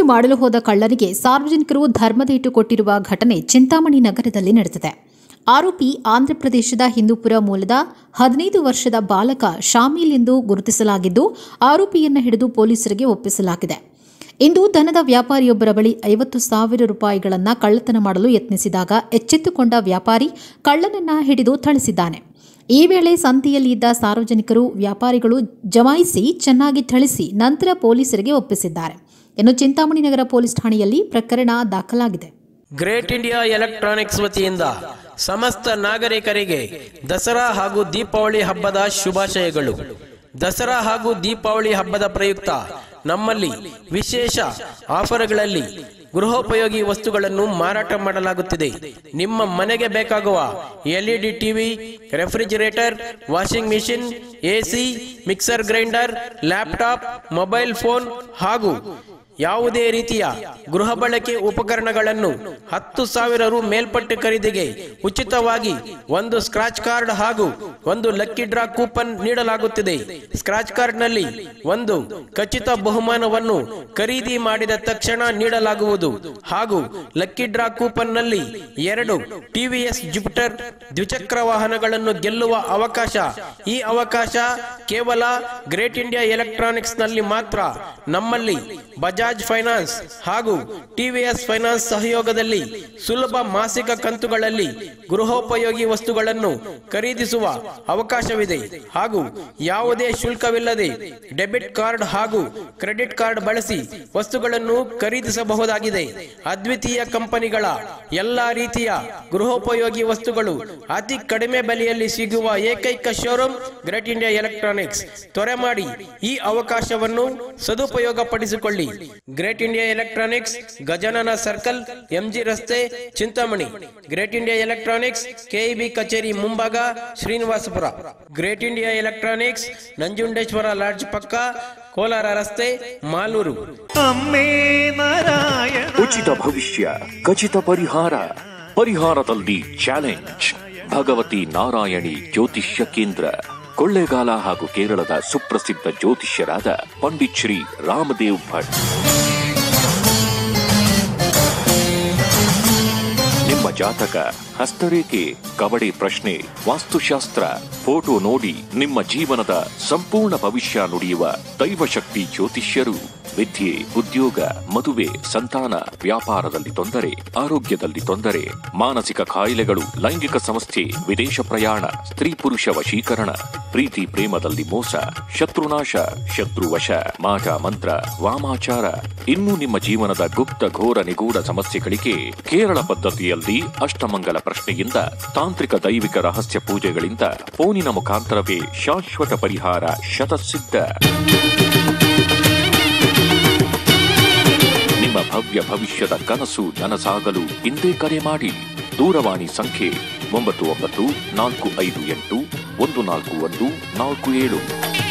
ಮಾಡಲು ಹೋದ ಕಳ್ಳನಿಗೆ ಸಾರ್ವಜನಿಕರು ಧರ್ಮದೇಟು ಕೊಟ್ಟಿರುವ ಘಟನೆ ಚಿಂತಾಮಣಿ ನಗರದಲ್ಲಿ ನಡೆದಿದೆ. ಆರೋಪಿ ಆಂಧ್ರಪ್ರದೇಶದ ಹಿಂದೂಪುರ ಮೂಲದ 15 ವರ್ಷದ ಬಾಲಕ ಶಾಮೀಲ್ ಎಂದು ಗುರುತಿಸಲಾಗಿದ್ದು, ಆರೋಪಿಯನ್ನು ಹಿಡಿದು ಪೊಲೀಸರಿಗೆ ಒಪ್ಪಿಸಲಾಗಿದೆ. ಇಂದು ದನದ ವ್ಯಾಪಾರಿಯೊಬ್ಬರ ಬಳಿ 50,000 ರೂಪಾಯಿಗಳನ್ನು ಕಳ್ಳತನ ಮಾಡಲು ಯತ್ನಿಸಿದಾಗ ಎಚ್ಚೆತ್ತುಕೊಂಡ ವ್ಯಾಪಾರಿ ಕಳ್ಳನನ್ನ ಹಿಡಿದು ಥಳಿಸಿದ್ದಾನೆ. ಈ ವೇಳೆ ಸಂತೆಯಲ್ಲಿ ಇದ್ದ ಸಾರ್ವಜನಿಕರು ವ್ಯಾಪಾರಿಗಳು ಜಮಾಯಿಸಿ ಚೆನ್ನಾಗಿ ಥಳಿಸಿ ನಂತರ ಪೊಲೀಸರಿಗೆ ಒಪ್ಪಿಸಿದ್ದಾರೆ. ಇನ್ನು ಚಿಂತಾಮಣಿ ನಗರ ಪೊಲೀಸ್ ಠಾಣೆಯಲ್ಲಿ ಪ್ರಕರಣ ದಾಖಲಾಗಿದೆ. ಗ್ರೇಟ್ ಇಂಡಿಯಾ ಎಲೆಕ್ಟ್ರಾನಿಕ್ಸ್ ವತಿಯಿಂದ ಸಮಸ್ತ ನಾಗರಿಕರಿಗೆ ದಸರಾ ಹಾಗೂ ದೀಪಾವಳಿ ಹಬ್ಬದ ಶುಭಾಶಯಗಳು. ದಸರಾ ಹಾಗೂ ದೀಪಾವಳಿ ಹಬ್ಬದ ಪ್ರಯುಕ್ತ ನಮ್ಮಲ್ಲಿ ವಿಶೇಷ ಆಫರ್ಗಳಲ್ಲಿ ಗೃಹೋಪಯೋಗಿ ವಸ್ತುಗಳನ್ನು ಮಾರಾಟ ಮಾಡಲಾಗುತ್ತಿದೆ. ನಿಮ್ಮ ಮನೆಗೆ ಬೇಕಾಗುವ LED TV, refrigerator, washing machine, AC, mixer grinder, laptop, mobile phone ಹಾಗೂ ಯಾವುದೇ ರೀತಿಯ ಗೃಹ ಬಳಕೆ ಉಪಕರಣಗಳನ್ನು 10,000 ರು ಮೇಲ್ಪಟ್ಟು ಖರೀದಿಗೆ ಉಚಿತವಾಗಿ ಒಂದು ಸ್ಕ್ರಾಚ್ ಕಾರ್ಡ್ ಹಾಗೂ ಒಂದು ಲಕ್ಕಿ ಡ್ರಾ ಕೂಪನ್ ನೀಡಲಾಗುತ್ತಿದೆ. ಸ್ಕ್ರಾಚ್ ಕಾರ್ಡ್ನಲ್ಲಿ ಒಂದು ಖಚಿತ ಬಹುಮಾನವನ್ನು ಖರೀದಿ ಮಾಡಿದ ತಕ್ಷಣ ನೀಡಲಾಗುವುದು ಹಾಗೂ ಲಕ್ಕಿ ಡ್ರಾ ಕೂಪನ್ನಲ್ಲಿ 2 TVS ಜುಪಿಟರ್ ದ್ವಿಚಕ್ರ ವಾಹನಗಳನ್ನು ಗೆಲ್ಲುವ ಅವಕಾಶ. ಈ ಅವಕಾಶ ಕೇವಲ ಗ್ರೇಟ್ ಇಂಡಿಯಾ ಎಲೆಕ್ಟ್ರಾನಿಕ್ಸ್ ನಲ್ಲಿ ಮಾತ್ರ. ನಮ್ಮಲ್ಲಿ ಬಜಾಜ್ ಫೈನಾನ್ಸ್ ಹಾಗೂ TVS ಫೈನಾನ್ಸ್ ಸಹಯೋಗದಲ್ಲಿ ಸುಲಭ ಮಾಸಿಕ ಕಂತುಗಳಲ್ಲಿ ಗೃಹೋಪಯೋಗಿ ವಸ್ತುಗಳನ್ನು ಖರೀದಿಸುವ ಅವಕಾಶವಿದೆ ಹಾಗೂ ಯಾವುದೇ ಶುಲ್ಕವಿಲ್ಲದೆ ಡೆಬಿಟ್ ಕಾರ್ಡ್ ಹಾಗೂ ಕ್ರೆಡಿಟ್ ಕಾರ್ಡ್ ಬಳಸಿ ವಸ್ತುಗಳನ್ನು ಖರೀದಿಸಬಹುದಾಗಿದೆ. ಅದ್ವಿತೀಯ ಕಂಪನಿಗಳ ಎಲ್ಲಾ ರೀತಿಯ ಗೃಹೋಪಯೋಗಿ ವಸ್ತುಗಳು ಅತಿ ಕಡಿಮೆ ಬೆಲೆಯಲ್ಲಿ ಸಿಗುವ ಏಕೈಕ ಶೋರೂಮ್ ಗ್ರೇಟ್ ಇಂಡಿಯಾ ಎಲೆಕ್ಟ್ರಾನಿಕ್ಸ್. ತ್ವರೆ ಮಾಡಿ ಈ ಅವಕಾಶವನ್ನು ಸದುಪಯೋಗ ಪಡಿಸಿಕೊಳ್ಳಿ. Great India electronics, Gajanana circle, MG ರಸ್ತೆ, Chintamani. Great India electronics, KEB ಕಚೇರಿ ಮುಂಭಾಗ, Srinivaspur. Great India electronics, Nanjundeshwara lodge ಪಕ್ಕ, ಕೋಲಾರ ರಸ್ತೆ, ಮಾಲೂರು. ಉಚಿತ ಭವಿಷ್ಯ, ಖಚಿತ ಪರಿಹಾರ. ಪರಿಹಾರದಲ್ಲಿ ಚಾಲೆಂಜ್. ಭಗವತಿ ನಾರಾಯಣಿ ಜ್ಯೋತಿಷ್ಯ ಕೇಂದ್ರ, ಕೊಳ್ಳೇಗಾಲ ಹಾಗೂ ಕೇರಳದ ಸುಪ್ರಸಿದ್ಧ ಜ್ಯೋತಿಷ್ಯರಾದ ಪಂಡಿತ್ ಶ್ರೀ ರಾಮದೇವ್ ಭಟ್. ನಿಮ್ಮ ಜಾತಕ, ಹಸ್ತರೇಖೆ, ಕವಡೆ ಪ್ರಶ್ನೆ, ವಾಸ್ತುಶಾಸ್ತ್ರ, ಫೋಟೋ ನೋಡಿ ನಿಮ್ಮ ಜೀವನದ ಸಂಪೂರ್ಣ ಭವಿಷ್ಯ ನುಡಿಯುವ ದೈವಶಕ್ತಿ ಜ್ಯೋತಿಷ್ಯರು. ವಿದ್ಯೆ, ಉದ್ಯೋಗ, ಮದುವೆ, ಸಂತಾನ, ವ್ಯಾಪಾರದಲ್ಲಿ ತೊಂದರೆ, ಆರೋಗ್ಯದಲ್ಲಿ ತೊಂದರೆ, ಮಾನಸಿಕ ಕಾಯಿಲೆಗಳು, ಲೈಂಗಿಕ ಸಮಸ್ಯೆ, ವಿದೇಶ ಪ್ರಯಾಣ, ಸ್ತ್ರೀ ಪುರುಷ ವಶೀಕರಣ, ಪ್ರೀತಿ ಪ್ರೇಮದಲ್ಲಿ ಮೋಸ, ಶತ್ರುನಾಶ, ಶತ್ರುವಶ, ಮಾಟ ಮಂತ್ರ, ವಾಮಾಚಾರ, ಇನ್ನು ನಿಮ್ಮ ಜೀವನದ ಗುಪ್ತ ಘೋರ ನಿಗೂಢ ಸಮಸ್ಯೆಗಳಿಗೆ ಕೇರಳ ಪದ್ಧತಿಯಲ್ಲಿ ಅಷ್ಟಮಂಗಲ ಪ್ರಶ್ನೆಯಿಂದ, ತಾಂತ್ರಿಕ ದೈವಿಕ ರಹಸ್ಯ ಪೂಜೆಗಳಿಂದ, ಫೋನಿನ ಮುಖಾಂತರವೇ ಶಾಶ್ವತ ಪರಿಹಾರ ಶತಸಿದ್ಧ. ನಿಮ್ಮ ಭವ್ಯ ಭವಿಷ್ಯದ ಕನಸು ನನಸಾಗಲು ಇಂದೇ ಕರೆ ಮಾಡಿ. ದೂರವಾಣಿ ಸಂಖ್ಯೆ 9945814147.